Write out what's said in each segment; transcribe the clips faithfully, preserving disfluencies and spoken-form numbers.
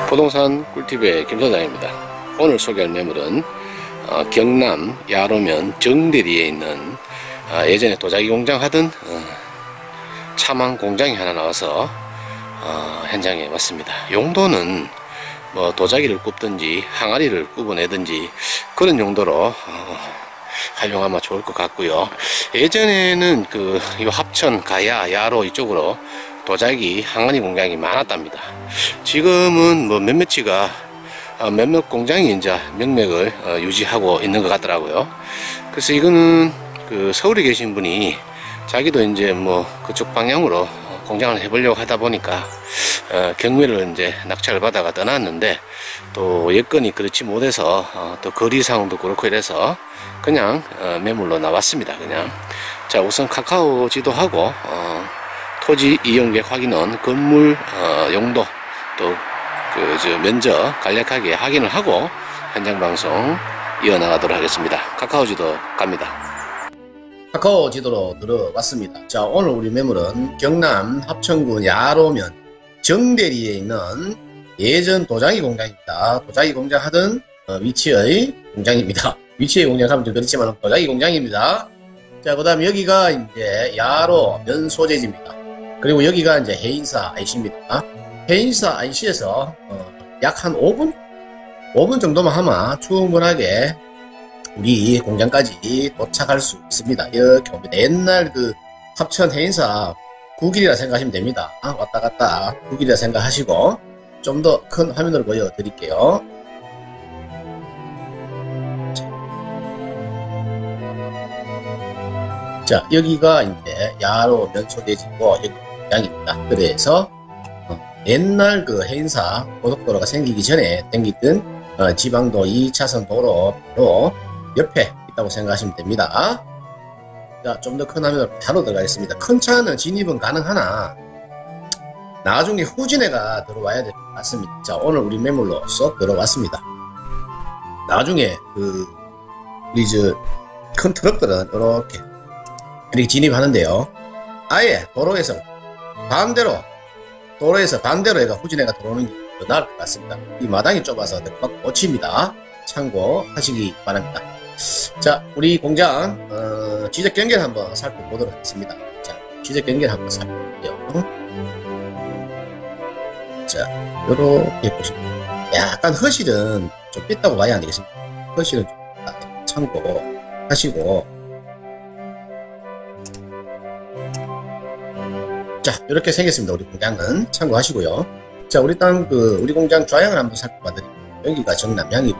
부동산 꿀팁의 김 소장입니다. 오늘 소개할 매물은 어, 경남 야로면 정대리에 있는 어, 예전에 도자기 공장 하던 어, 차망 공장이 하나 나와서 어, 현장에 왔습니다. 용도는 뭐 도자기를 굽든지 항아리를 굽어내든지 그런 용도로 어, 활용하면 좋을 것 같고요. 예전에는 그 요 합천, 가야, 야로 이쪽으로 도자기 항아리 공장이 많았답니다. 지금은 뭐 몇몇이가 어, 몇몇 공장이 이제 명맥을 어, 유지하고 있는 것 같더라고요. 그래서 이거는 그 서울에 계신 분이 자기도 이제 뭐 그쪽 방향으로 어, 공장을 해보려고 하다 보니까 어, 경매를 이제 낙찰을 받아가 떠났는데 또 여건이 그렇지 못해서 어, 또 거리상도 그렇고 이래서 그냥 어, 매물로 나왔습니다. 그냥 자 우선 카카오 지도하고 어, 토지 이용객 확인은 건물 어, 용도 또 그 저 면적 간략하게 확인을 하고 현장 방송 이어나가도록 하겠습니다. 카카오 지도 갑니다. 카카오 지도로 들어왔습니다. 자 오늘 우리 매물은 경남 합천군 야로면 정대리에 있는 예전 도자기 공장입니다. 도자기 공장 하던 어, 위치의 공장입니다. 위치의 공장 하면 좀 그렇지만 도자기 공장입니다. 자 그 다음 여기가 이제 야로 면 소재지입니다. 그리고 여기가 이제 해인사 아이씨입니다. 해인사 아이씨에서 어, 약 한 오 분? 오 분 정도만 하면 충분하게 우리 공장까지 도착할 수 있습니다. 이렇게 옵니다. 옛날 그 합천 해인사 구 길이라 생각하시면 됩니다. 왔다 갔다 구 길이라 생각하시고 좀 더 큰 화면으로 보여드릴게요. 자 여기가 이제 야로 면소재지고 여기 공장입니다. 그래서 어, 옛날 그 해인사 고속도로가 생기기 전에 생기던 어, 지방도 이 차선 도로로 옆에 있다고 생각하시면 됩니다. 자, 좀 더 큰 화면으로 바로 들어가겠습니다. 큰 차는 진입은 가능하나 나중에 후진해가 들어와야 될 것 같습니다. 자, 오늘 우리 매물로 쏙 들어왔습니다. 나중에 그 우리 저 큰 트럭들은 이렇게 이렇게 진입하는데요. 아예 도로에서 반대로 도로에서 반대로 해가 후진해가 들어오는 게 더 나을 것 같습니다. 이 마당이 좁아서 막 꽂힙니다. 참고하시기 바랍니다. 자, 우리 공장 어, 지적 경계를 한번 살펴보도록 하겠습니다. 자, 지적 경계를 한번 살펴볼게요. 자, 요렇게 보시면 약간 허실은 좀 삐다고 봐야 안 되겠습니다. 허실은 좀 참고하시고 자, 이렇게 생겼습니다. 우리 공장은 참고하시고요. 자, 우리 땅 그 우리 공장 좌향을 한번 살펴봐 드릴게요. 여기가 정남향이고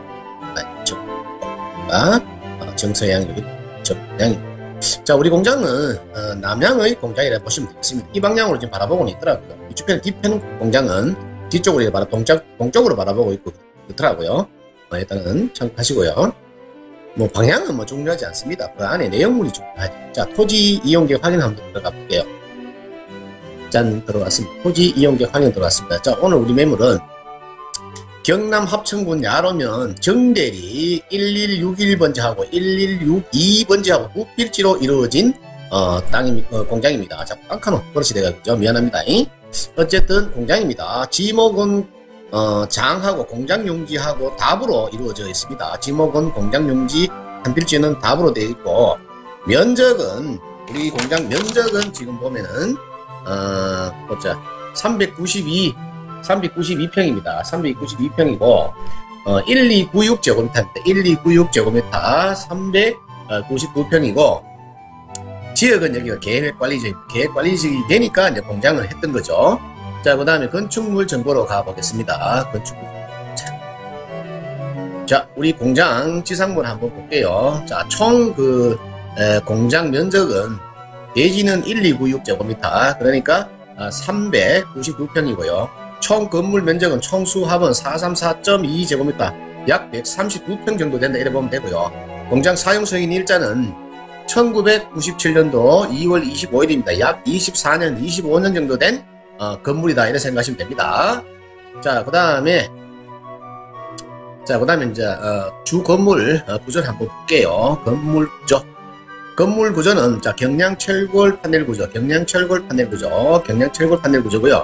여기가 정서향, 여기 정남향입니다. 자, 우리 공장은 어, 남향의 공장이라 보시면 되겠습니다. 이 방향으로 지금 바라보고는 있더라고요. 이쪽에는 뒤편 공장은 뒤쪽으로 바라 동쪽 동쪽으로 바라보고 있고 그렇더라고요. 어, 일단은 참고하시고요. 뭐 방향은 뭐 중요하지 않습니다. 그 안에 내용물이 중요하죠. 자, 토지 이용객 확인 한번 들어가 볼게요. 짠, 들어왔습니다. 토지 이용객 확인 들어왔습니다. 자, 오늘 우리 매물은 경남 합천군 야로면 정대리 일일육일 번지하고 일일육이 번지하고 구 필지로 이루어진 어, 땅이 어, 공장입니다. 자, 깜깜한 버릇이 돼가지고 미안합니다. 어쨌든 공장입니다. 지목은 어, 장하고 공장 용지하고 답으로 이루어져 있습니다. 지목은 공장 용지, 한 필지는 답으로 되어 있고 면적은 우리 공장 면적은 지금 보면은 어, 보자. 삼백구십이, 삼백구십이 평입니다. 삼백구십이 평이고, 어, 천이백구십육 제곱미터입니다. 천이백구십육 제곱미터, 삼백구십구 평이고, 지역은 여기가 계획관리지역입니다. 계획관리지역이 되니까 이제 공장을 했던 거죠. 자, 그 다음에 건축물 정보로 가보겠습니다. 건축물. 자, 자, 우리 공장 지상물 한번 볼게요. 자, 총 그, 에, 공장 면적은 대지는 천이백구십육 제곱미터, 그러니까 삼백구십구 평이고요. 총 건물 면적은 총수합은 사백삼십사 점 이 제곱미터, 약 백삼십구 평 정도 된다 이래 보면 되고요. 공장 사용 승인 일자는 천구백구십칠 년도 이월 이십오일입니다. 약 이십사 년, 이십오 년 정도 된 어, 건물이다 이렇게 생각하시면 됩니다. 자, 그 다음에 자, 그 다음에 이제 어, 주 건물 어, 구조를 한번 볼게요. 건물 구조. 건물 구조는 자 경량 철골 판넬 구조, 경량 철골 판넬 구조, 경량 철골 판넬 구조고요.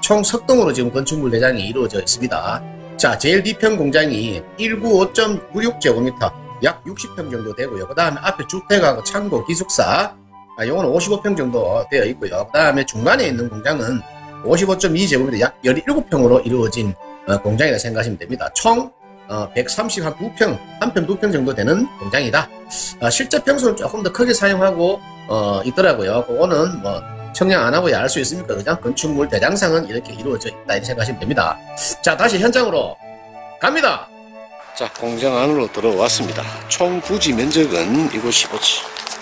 총 석 동으로 지금 건축물 대장이 이루어져 있습니다. 자, 제일 뒤편 공장이 백구십오 점 구육 제곱미터, 약 육십 평 정도 되고요. 그 다음에 앞에 주택하고 창고, 기숙사, 아, 요거는 오십오 평 정도 되어 있고요. 그 다음에 중간에 있는 공장은 오십오 점 이 제곱미터, 약 십칠 평으로 이루어진 어, 공장이라 생각하시면 됩니다. 총 어, 백삼십이 평, 한 평, 두 평 정도 되는 공장이다. 어, 실제 평수는 조금 더 크게 사용하고 어, 있더라고요. 그거는 뭐 청량 안 하고야 알 수 있습니까? 그냥 건축물 대장상은 이렇게 이루어져 있다 이렇게 생각하시면 됩니다. 자, 다시 현장으로 갑니다. 자, 공장 안으로 들어왔습니다. 총 부지 면적은 이곳이고지.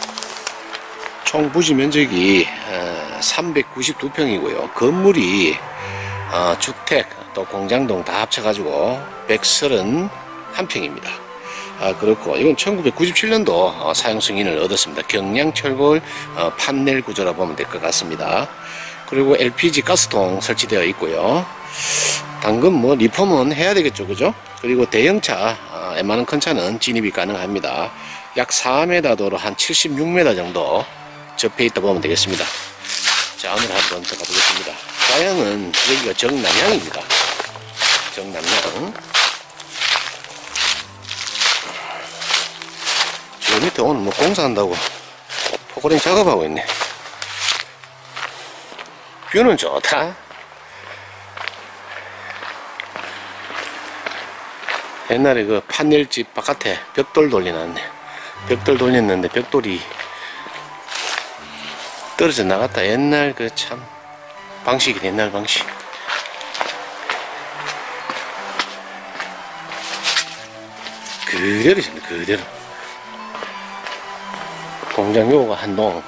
총 부지 면적이 삼백구십이 평이고요. 건물이 어, 주택 또 공장동 다 합쳐가지고 백삼십일 평입니다. 아, 그렇고 이건 천구백구십칠 년도 어, 사용 승인을 얻었습니다. 경량철골 어, 판넬 구조라 보면 될 것 같습니다. 그리고 엘피지 가스통 설치되어 있고요. 당근 뭐 리폼은 해야 되겠죠, 그죠? 그리고 대형차, 어, 웬만한 큰 차는 진입이 가능합니다. 약 사 미터 도로 한 칠십육 미터 정도 접해 있다 보면 되겠습니다. 자, 안으로 한번 들어가 보겠습니다. 좌향은 여기가 정남향입니다. 정남향. 저 밑에 오늘 뭐 공사한다고 포크레인 작업하고 있네. 뷰는 좋다. 옛날에 그 판넬집 바깥에 벽돌 돌려놨네. 벽돌 돌렸는데 벽돌이 떨어져 나갔다. 옛날 그 참 방식이 옛날 방식. 그대로 있습니다. 그대로. 공장 요가 한동.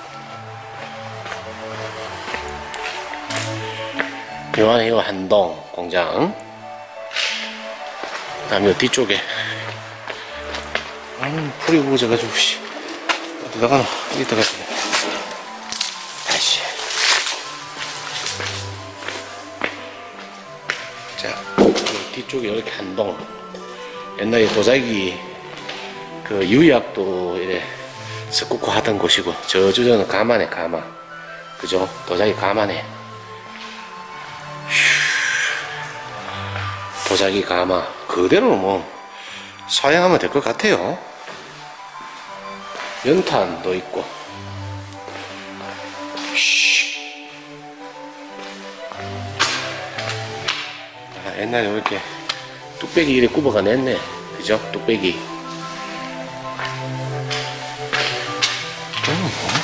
요 안에 요 한동 공장. 그 다음에 요 뒤쪽에 음, 풀이 부어져가지고 씨 어디다가 이따가 다시. 자, 뒤쪽에 이렇게 한동. 옛날에 도자기 그 유약도 이래 섞고 하던 곳이고, 저주저는 가마네, 가마. 그죠? 도자기 가마네. 도자기 가마. 그대로 뭐 사용하면 될 것 같아요. 연탄도 있고. 아, 옛날에 이렇게 뚝배기 이래 굽어가 냈네. 그죠? 뚝배기. 음, 뭐?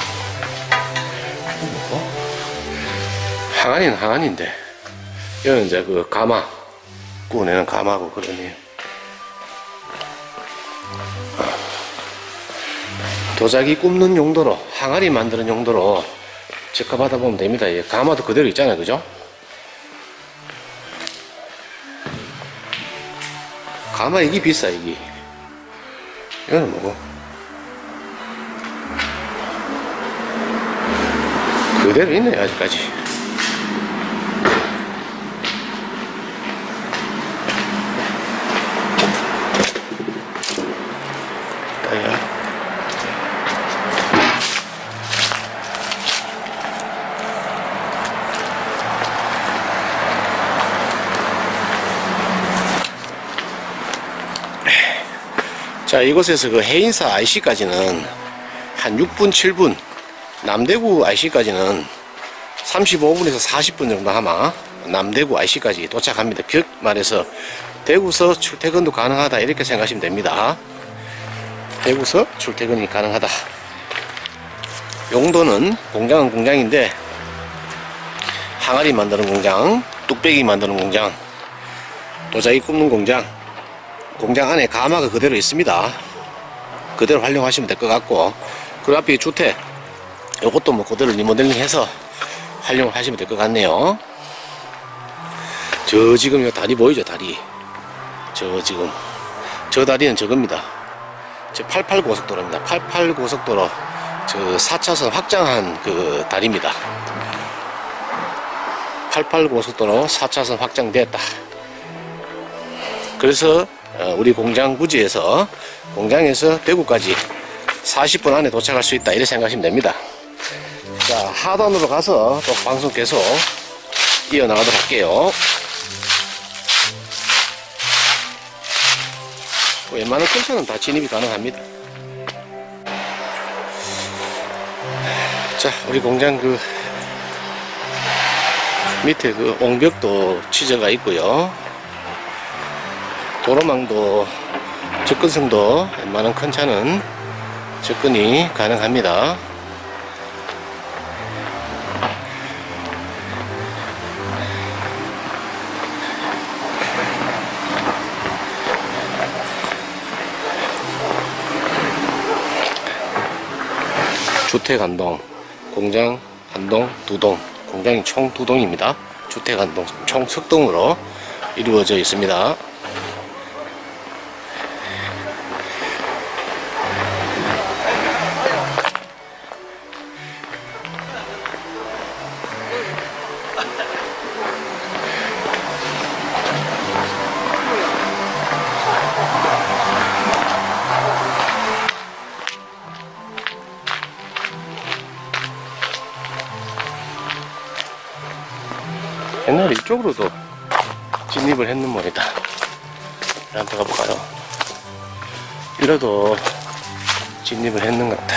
뭐? 항아리는 항아리인데, 이거는 이제 그 가마 구워내는 가마고 그러네요. 도자기 굽는 용도로, 항아리 만드는 용도로 체크받아 보면 됩니다. 예, 가마도 그대로 있잖아요, 그죠? 가마 이게 비싸, 이게. 이거는 뭐고? 그대로 있네요, 아직까지. 따야. 자, 이곳에서 그 해인사 아이씨까지는 한 육 분, 칠 분, 남대구 아이씨까지는 삼십오 분에서 사십 분 정도 아마 남대구 아이씨까지 도착합니다. 즉 말해서 대구서 출퇴근도 가능하다 이렇게 생각하시면 됩니다. 대구서 출퇴근이 가능하다. 용도는 공장은 공장인데, 항아리 만드는 공장, 뚝배기 만드는 공장, 도자기 굽는 공장, 공장 안에 가마가 그대로 있습니다. 그대로 활용하시면 될 것 같고, 그 앞에 주택, 요것도 뭐 그대로 리모델링 해서 활용을 하시면 될 것 같네요. 저 지금 요 다리 보이죠? 다리. 저 지금 저 다리는 저겁니다. 저 팔십팔 고속도로입니다. 팔십팔 고속도로 저 사 차선 확장한 그 다리입니다. 팔십팔 고속도로 사 차선 확장되었다. 그래서 우리 공장 부지에서, 공장에서 대구까지 사십 분 안에 도착할 수 있다 이렇게 생각하시면 됩니다. 자, 하단으로 가서 또 방송 계속 이어나가도록 할게요. 웬만한 큰 차는 다 진입이 가능합니다. 자, 우리 공장 그 밑에 그 옹벽도 치저가 있고요. 도로망도 접근성도 웬만한 큰 차는 접근이 가능합니다. 주택 한 동, 공장 한 동, 두 동, 공장이 총 두 동입니다. 주택 한 동, 총 석 동으로 이루어져 있습니다. 옛날에 이쪽으로도 진입을 했는 모양이다. 한번 들어가 볼까요? 이래도 진입을 했는 것 같다.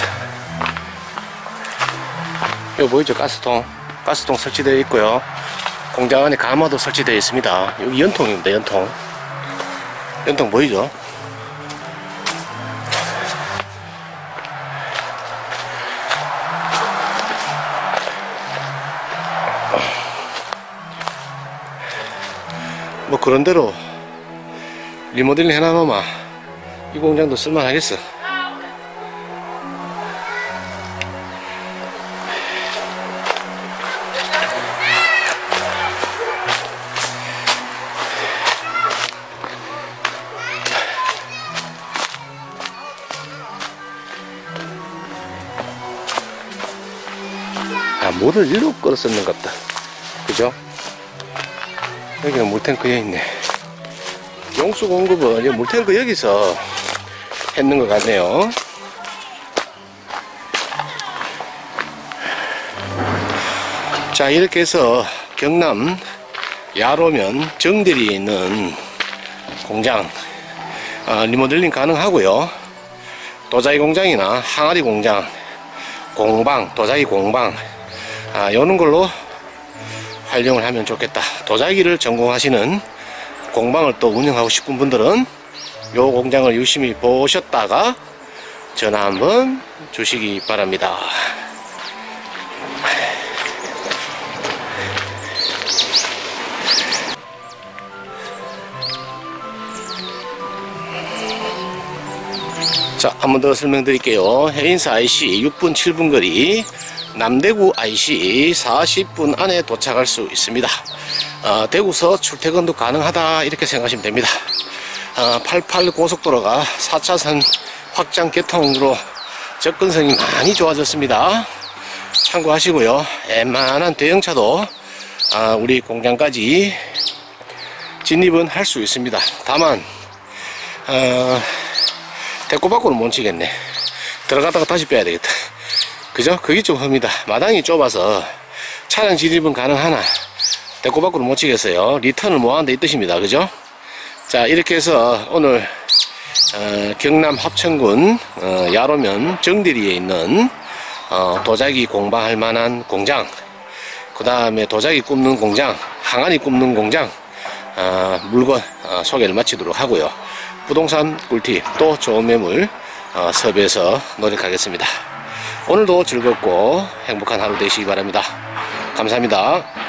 여기 보이죠? 가스통. 가스통 설치되어 있고요. 공장 안에 가마도 설치되어 있습니다. 여기 연통입니다. 연통. 연통 보이죠? 뭐 그런대로 리모델링 해놔마 이 공장도 쓸만하겠어. 아, 뭐를 일로 끌어 썼는 것 같다. 그죠? 여기는 물탱크 여기 있네. 용수 공급은 여기 물탱크 여기서 했는 것 같네요. 자, 이렇게 해서 경남 야로면 정대리에 있는 공장 어, 리모델링 가능하고요. 도자기 공장이나 항아리 공장, 공방, 도자기 공방 아, 이런 걸로 활용을 하면 좋겠다. 도자기를 전공하시는 공방을 또 운영하고 싶은 분들은 요 공장을 유심히 보셨다가 전화 한번 주시기 바랍니다. 자, 한 번 더 설명드릴게요. 해인사 아이씨 육 분 칠 분 거리, 남대구 아이씨 사십 분 안에 도착할 수 있습니다. 어, 대구서 출퇴근도 가능하다 이렇게 생각하시면 됩니다. 어, 팔십팔 고속도로가 사 차선 확장 개통으로 접근성이 많이 좋아졌습니다. 참고하시고요. 웬만한 대형차도 어, 우리 공장까지 진입은 할 수 있습니다. 다만 어, 대구 밖으로 못 치겠네. 들어갔다가 다시 빼야 되겠다. 그죠? 그게 좀 흡니다. 마당이 좁아서 차량 진입은 가능하나 대구 밖으로 못 치겠어요. 리턴을 못 하는 데 이 뜻입니다. 그죠? 자, 이렇게 해서 오늘 어, 경남 합천군 어, 야로면 정대리에 있는 어, 도자기 공방할 만한 공장, 그 다음에 도자기 굽는 공장, 항아리 굽는 공장 어, 물건 어, 소개를 마치도록 하고요. 부동산 꿀팁 또 좋은 매물 어, 섭외해서 노력하겠습니다. 오늘도 즐겁고 행복한 하루 되시기 바랍니다. 감사합니다.